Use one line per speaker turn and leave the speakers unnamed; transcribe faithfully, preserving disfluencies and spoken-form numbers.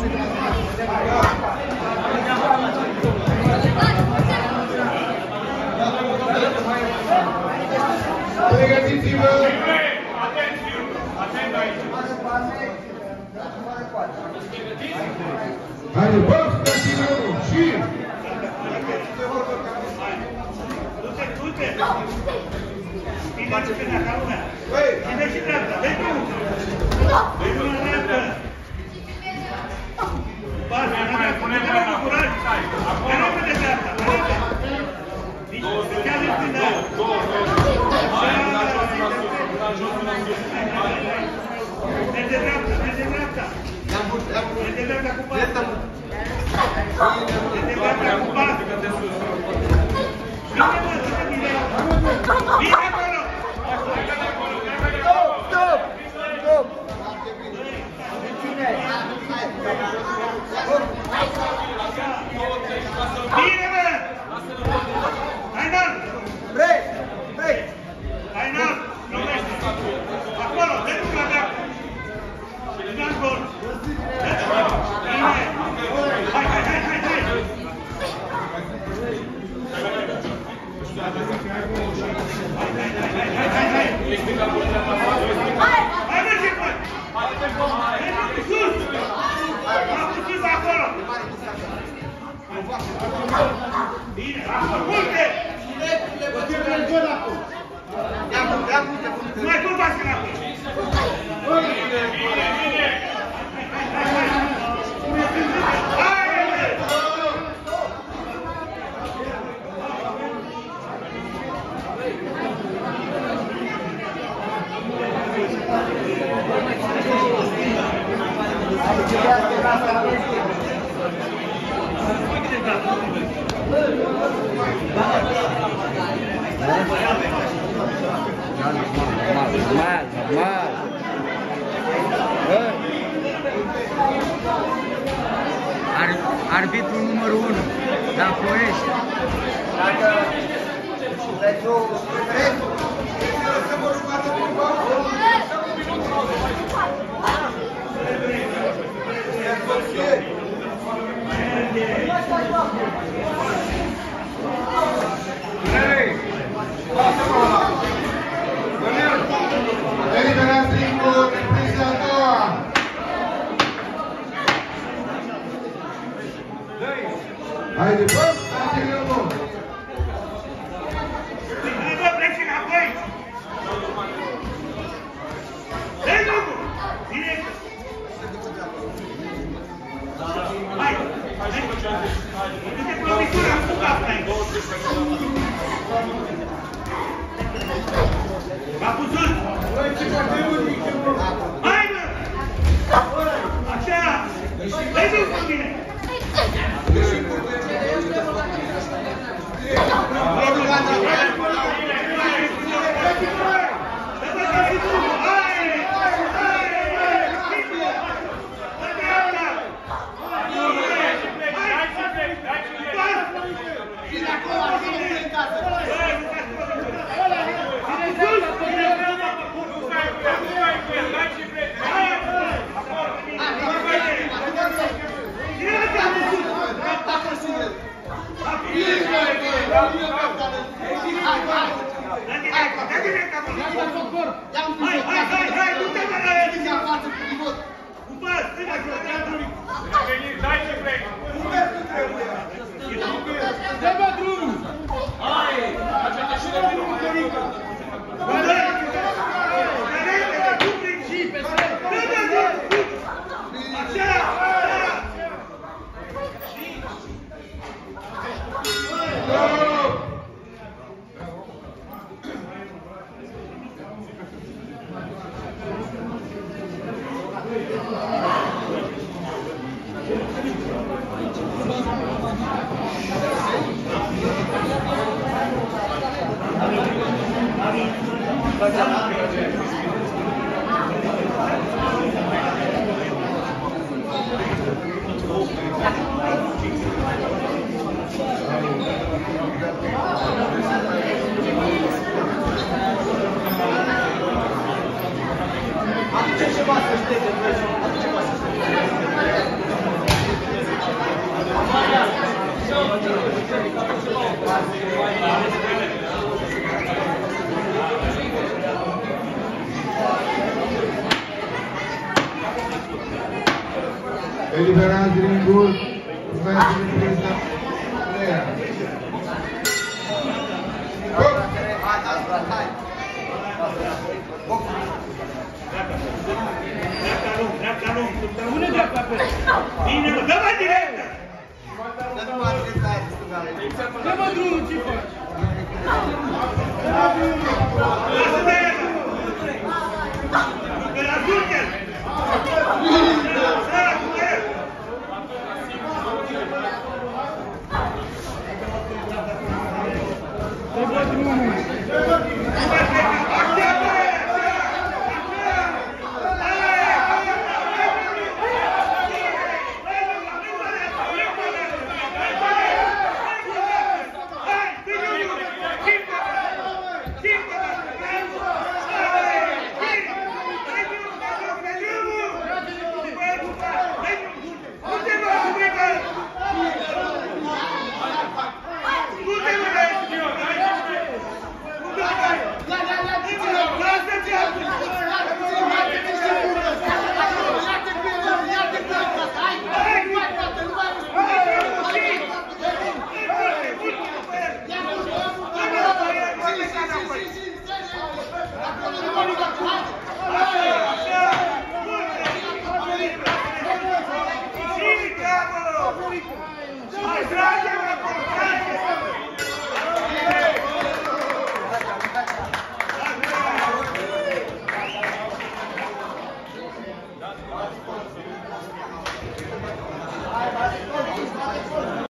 Pregătiți-vă! Haide, bă, continuăm și...
Du-te, du-te! Bine, ce ne acum? Bine și dreapta, dă-i drumul! Dă-i drumul la dreapta! Bine, pune mâna la curaj! Că nu vede dreapta, dreapta! Nici, chiar nu vede merge dreapta, merge dreapta! Merge dreapta cu pas! Merge dreapta cu pas! Bine, mă, bine! Bine acolo! Stop! Stop! Bine, mă! Hai înalt! Break! Break! Hai înalt! Lovește! Acolo! Dă-i la dreapta! Înalt gol! Bine! Hai, hai, hai, hai, hai! Hai, merge, băi! Merge sus! Merge sus acolo! Bine, multe! Nu mai curbați înapoi! Bine, bine, bine!
Normal, normal. Ar, arbitrul numărul unu, la Ploiești.
Dacă pentru preferență, să vă jucați cu
Eliberați timpul, repriză a doua! Haide, bă, continuăm!
Hai, bă, pleci înapoi! Dă-i drumul! Direct! Hai! Du-te cu lovitura, cu capul aici! Capul sus! Hai, bă! Așa! Dă-i drumul cu mine! Hai, hai, hai, hai, du-te mă la el! Cu pas, ține acolo, dai ce vrei! Dă-mă drumul! Hai! Așa de drumul, Corica! Bă, dă-i! Dă-i! Tu prin și pe stări! Dă-mă drumul! Așa!
Aduce ceva să ștege, aduce ceva să ștege.
Eliberați ringul. Urmează repriza. Lea. Hop!
Hai, hai, hai.
Dreapta lung, dreapta lung. Pune dreapta pe el. Bine, mă, dă-mă directă!
Dă-mi mă dreapta aia de stângare.
Dă-mă drumul, ce faci? Lasă-te el! Îl ajute-l! Săracu, el! Dă-mă drumul!
Hai, hai, hai.